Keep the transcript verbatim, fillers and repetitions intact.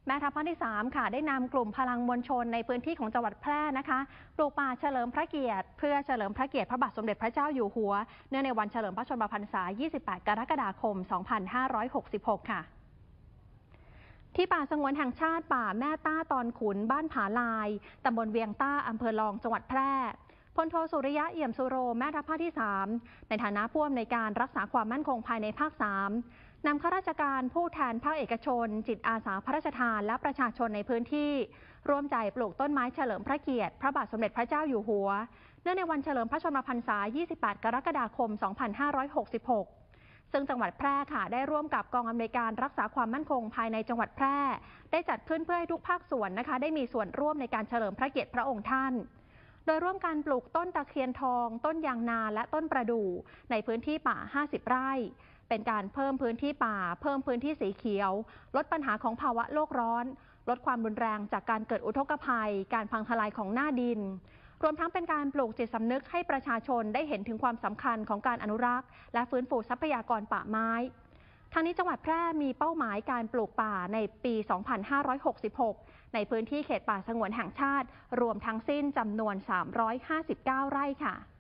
แม่ทัพภาคที่สามค่ะได้นำกลุ่มพลังมวลชนในพื้นที่ของจังหวัดแพร่นะคะปลูกป่าเฉลิมพระเกียรติเพื่อเฉลิมพระเกียรติพระบาทสมเด็จพระเจ้าอยู่หัวเนื่องในวันเฉลิมพระชนมพรรษา ยี่สิบแปด กรกฎาคม สองพันห้าร้อยหกสิบหก ค่ะที่ป่าสงวนแห่งชาติป่าแม่ต้าตอนขุนบ้านผาลายตำบลเวียงต้าอำเภอลองจังหวัดแพร่พลโทสุริยะเอี่ยมสุโรแม่ทัพภาคที่สามในฐานะผู้อำนวยการรักษาความมั่นคงภายในภาคสามนำข้าราชการผู้แทนภาคเอกชนจิตอาสาพระราชทานและประชาชนในพื้นที่ร่วมใจปลูกต้นไม้เฉลิมพระเกียรติพระบาทสมเด็จพระเจ้าอยู่หัวเนื่องในวันเฉลิมพระชนมพรรษา ยี่สิบแปด กรกฎาคม สองพันห้าร้อยหกสิบหก ซึ่งจังหวัดแพร่ค่ะได้ร่วมกับกองอำนวยการรักษาความมั่นคงภายในจังหวัดแพร่ได้จัดขึ้นเพื่อให้ทุกภาคส่วนนะคะได้มีส่วนร่วมในการเฉลิมพระเกียรติพระองค์ท่านโดยร่วมกันปลูกต้นตะเคียนทองต้นยางนาและต้นประดู่ในพื้นที่ป่าห้าสิบไร่เป็นการเพิ่มพื้นที่ป่าเพิ่มพื้นที่สีเขียวลดปัญหาของภาวะโลกร้อนลดความรุนแรงจากการเกิดอุทกภัยการพังทลายของหน้าดินรวมทั้งเป็นการปลูกจิตสำนึกให้ประชาชนได้เห็นถึงความสำคัญของการอนุรักษ์และฟื้นฟูทรัพยากรป่าไม้ทางนี้จังหวัดแพร่มีเป้าหมายการปลูกป่าในปี สองพันห้าร้อยหกสิบหก ในพื้นที่เขตป่าสงวนแห่งชาติรวมทั้งสิ้นจำนวน สามร้อยห้าสิบเก้า ไร่ค่ะ